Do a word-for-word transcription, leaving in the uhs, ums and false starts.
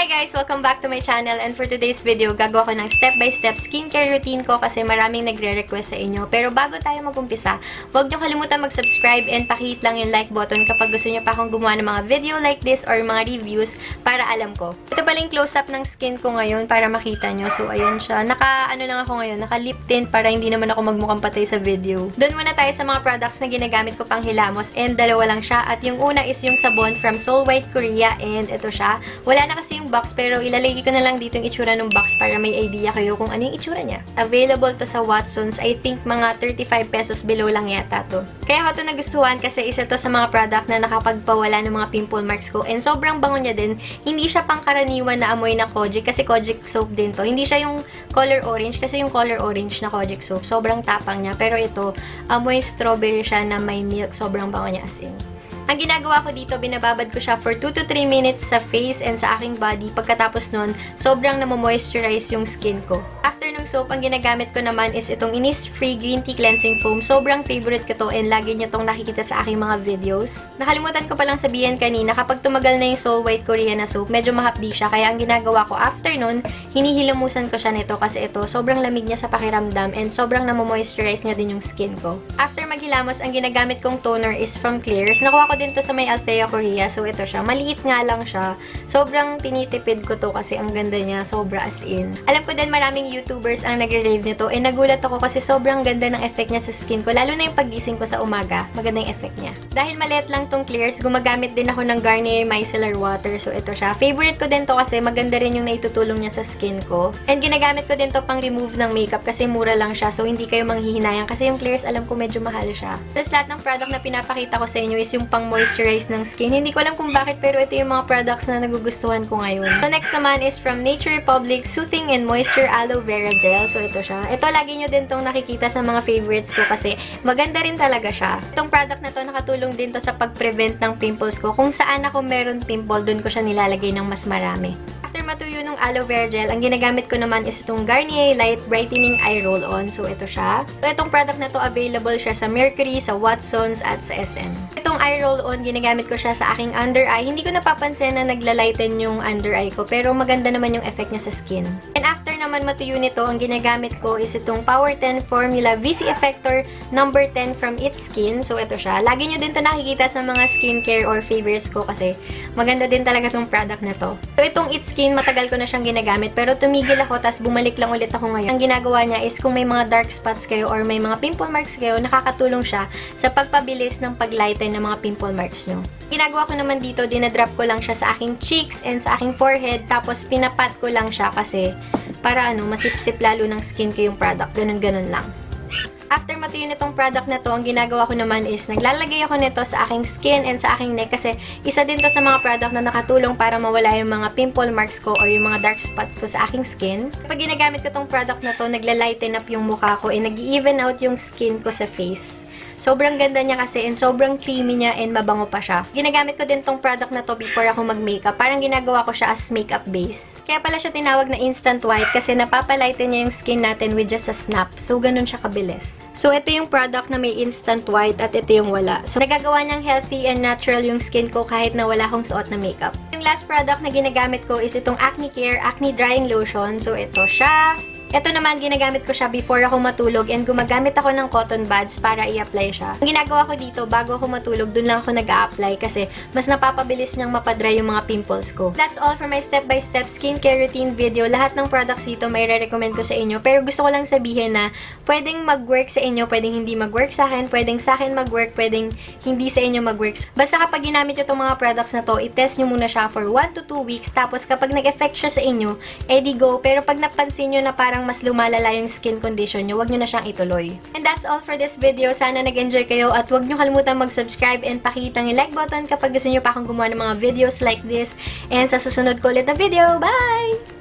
Hi guys! Welcome back to my channel, and for today's video, gagawa ko ng step-by-step skincare routine ko kasi maraming nagre-request sa inyo. Pero bago tayo mag-umpisa, huwag niyo kalimutan mag-subscribe and pakihit lang yung like button kapag gusto niyo pa akong gumawa ng mga video like this or mga reviews para alam ko. Ito pala yung close-up ng skin ko ngayon para makita nyo. So, ayan siya. Naka, ano lang ako ngayon, naka-lip tint para hindi naman ako magmukhang patay sa video. Doon muna tayo sa mga products na ginagamit ko pang hilamos, and dalawa lang siya. At yung una is yung sabon from Soul White Korea, and ito siya. Wala na kasi yung box, pero ilalagay ko na lang dito yung itsura ng box para may idea kayo kung ano yung itsura niya. Available to sa Watsons. I think mga thirty-five pesos below lang yata to. Kaya ako to nagustuhan kasi isa to sa mga product na nakapagpawala ng mga pimple marks ko. And sobrang bango niya din. Hindi siya pangkaraniwan na amoy na Kojic kasi Kojic soap din to. Hindi siya yung color orange kasi yung color orange na Kojic soap, sobrang tapang niya. Pero ito, amoy strawberry siya na may milk. Sobrang bango niya as in. Ang ginagawa ko dito, binababad ko siya for two to three minutes sa face and sa aking body. Pagkatapos nun, sobrang namo-moisturize yung skin ko. After ng soap, ang ginagamit ko naman is itong Innisfree Green Tea Cleansing Foam. Sobrang favorite ko to and lagi nyo tong nakikita sa aking mga videos. Nakalimutan ko palang sabihin kanina, kapag tumagal na yung Soul White Korea na soap, medyo mahapdi siya. Kaya ang ginagawa ko after nun, hinihilamusan ko siya nito kasi ito, sobrang lamig niya sa pakiramdam and sobrang namo-moisturize niya din yung skin ko. After maghilamos, ang ginagamit kong toner is from Clears. Nakuha ko din to sa may Althea Korea. So, ito siya. Maliit nga lang siya. Sobrang tinitipid ko to kasi ang ganda niya. Sobra as in. Alam ko din maraming YouTubers ang nagre-rave nito. And nagulat ako kasi sobrang ganda ng effect niya sa skin ko. Lalo na yung paggising ko sa umaga. Maganda yung effect niya. Dahil maliit lang tong Clears, gumagamit din ako ng Garnier Micellar Water. So, ito siya. Favorite ko din to kasi maganda rin yung naitutulong niya sa skin ko. And ginagamit ko din to pang remove ng makeup kasi mura lang siya. So, hindi kayo manghihinayang kasi yung Clears, alam ko medyo mahal siya. Tapos lahat ng product na pinapakita ko sa inyo is yung pang moisturize ng skin. Hindi ko alam kung bakit, pero ito yung mga products na nagugustuhan ko ngayon. So, next naman is from Nature Republic Soothing and Moisture Aloe Vera Gel. So, ito siya. Ito, lagi nyo din tong nakikita sa mga favorites ko kasi maganda rin talaga siya. Itong product na to, nakatulong din to sa pag-prevent ng pimples ko. Kung saan ako meron pimple, dun ko siya nilalagay ng mas marami. After matuyo ng aloe vera gel, ang ginagamit ko naman is itong Garnier Light Brightening Eye Roll-On. So, ito siya. So, itong product na to, available siya sa Mercury, sa Watsons, at sa S M. Itong eye roll-on, ginagamit ko siya sa aking under eye. Hindi ko napapansin na naglalighten yung under eye ko, pero maganda naman yung effect niya sa skin. And after naman matuyo nito, ang ginagamit ko is itong Power ten Formula V C Effector number ten from It's Skin. So, ito siya. Lagi nyo din to nakikita sa mga skincare or favorites ko kasi maganda din talaga itong product na to. So, itong It's Skin, matagal ko na siyang ginagamit, pero tumigil ako, tas bumalik lang ulit ako ngayon. Ang ginagawa niya is kung may mga dark spots kayo or may mga pimple marks kayo, nakakatulong siya sa pagpabilis ng paglighten ng mga pimple marks nyo. Ginagawa ko naman dito, dinadrop ko lang siya sa aking cheeks and sa aking forehead, tapos pinapat ko lang siya kasi para ano, masipsip lalo ng skin ko yung product. Ganun-ganun lang. After matuyo nitong product na to, ang ginagawa ko naman is naglalagay ako nito sa aking skin and sa aking neck kasi isa din to sa mga product na nakatulong para mawala yung mga pimple marks ko or yung mga dark spots ko sa aking skin. Kapag ginagamit ko tong product na to, nagla-lighten up yung mukha ko and nag-even out yung skin ko sa face. Sobrang ganda niya kasi and sobrang creamy niya and mabango pa siya. Ginagamit ko din tong product na to before ako mag-makeup. Parang ginagawa ko siya as makeup base. Kaya pala siya tinawag na instant white kasi napapalighten niya yung skin natin with just a snap. So, ganun siya kabilis. So, ito yung product na may instant white at ito yung wala. So, nagagawa niyang healthy and natural yung skin ko kahit na wala akong suot na makeup. Yung last product na ginagamit ko is itong Acne Care Acne Drying Lotion. So, ito siya. Ito naman, ginagamit ko siya before ako matulog and gumagamit ako ng cotton buds para i-apply siya. Ang ginagawa ko dito, bago ako matulog, dun lang ako nag-a-apply kasi mas napapabilis niyang mapadry yung mga pimples ko. That's all for my step-by-step skincare routine video. Lahat ng products dito may re-recommend ko sa inyo. Pero gusto ko lang sabihin na pwedeng mag-work sa inyo, pwedeng hindi mag-work sa akin, pwedeng sa akin mag-work, pwedeng hindi sa inyo mag-work. Basta kapag ginamit nyo itong mga products na to, i-test nyo muna siya for one to two weeks. Tapos kapag nag-effect siya sa inyo, edi go. Pero pag napansin nyo na parang mas lumalala yung skin condition nyo, huwag nyo na siyang ituloy. And that's all for this video. Sana nag-enjoy kayo at huwag nyo kalimutan mag-subscribe and pakitang yung like button kapag gusto nyo pa akong gumawa ng mga videos like this. And sa susunod ko ulit na video. Bye!